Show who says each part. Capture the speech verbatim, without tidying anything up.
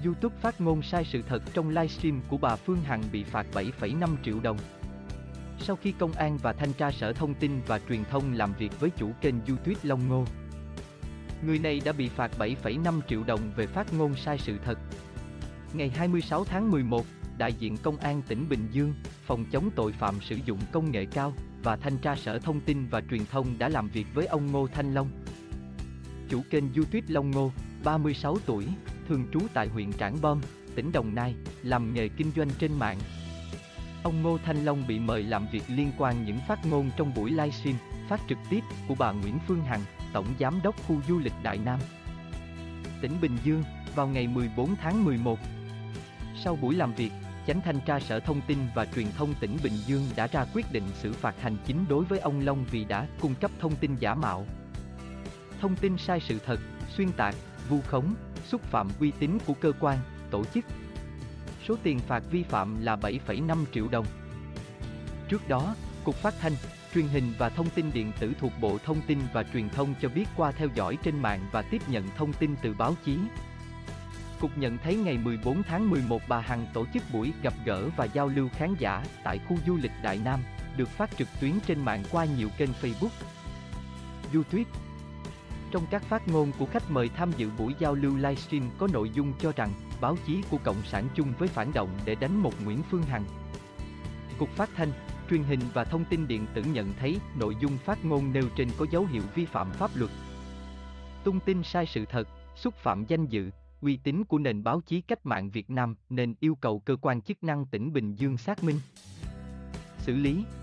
Speaker 1: YouTube phát ngôn sai sự thật trong livestream của bà Phương Hằng bị phạt bảy phẩy năm triệu đồng. Sau khi công an và thanh tra Sở Thông tin và Truyền thông làm việc với chủ kênh YouTube Long Ngô, người này đã bị phạt bảy phẩy năm triệu đồng về phát ngôn sai sự thật. Ngày hai mươi sáu tháng mười một, đại diện Công an tỉnh Bình Dương, Phòng chống tội phạm sử dụng công nghệ cao và thanh tra Sở Thông tin và Truyền thông đã làm việc với ông Ngô Thanh Long. Chủ kênh YouTube Long Ngô, ba mươi sáu tuổi, thường trú tại huyện Trảng Bom, tỉnh Đồng Nai, làm nghề kinh doanh trên mạng. Ông Ngô Thanh Long bị mời làm việc liên quan những phát ngôn trong buổi livestream phát trực tiếp của bà Nguyễn Phương Hằng, Tổng Giám đốc khu du lịch Đại Nam, tỉnh Bình Dương, vào ngày mười bốn tháng mười một. Sau buổi làm việc, Chánh thanh tra Sở Thông tin và Truyền thông tỉnh Bình Dương đã ra quyết định xử phạt hành chính đối với ông Long vì đã cung cấp thông tin giả mạo, thông tin sai sự thật, xuyên tạc, vu khống, xúc phạm uy tín của cơ quan, tổ chức. Số tiền phạt vi phạm là bảy phẩy năm triệu đồng. Trước đó, Cục Phát thanh, Truyền hình và Thông tin điện tử thuộc Bộ Thông tin và Truyền thông cho biết qua theo dõi trên mạng và tiếp nhận thông tin từ báo chí, Cục nhận thấy ngày mười bốn tháng mười một bà Hằng tổ chức buổi gặp gỡ và giao lưu khán giả tại khu du lịch Đại Nam, được phát trực tuyến trên mạng qua nhiều kênh Facebook, YouTube. Trong các phát ngôn của khách mời tham dự buổi giao lưu livestream có nội dung cho rằng báo chí của Cộng sản chung với phản động để đánh một Nguyễn Phương Hằng. Cục Phát thanh, Truyền hình và Thông tin điện tử nhận thấy nội dung phát ngôn nêu trên có dấu hiệu vi phạm pháp luật, tung tin sai sự thật, xúc phạm danh dự, uy tín của nền báo chí cách mạng Việt Nam nên yêu cầu cơ quan chức năng tỉnh Bình Dương xác minh, xử lý.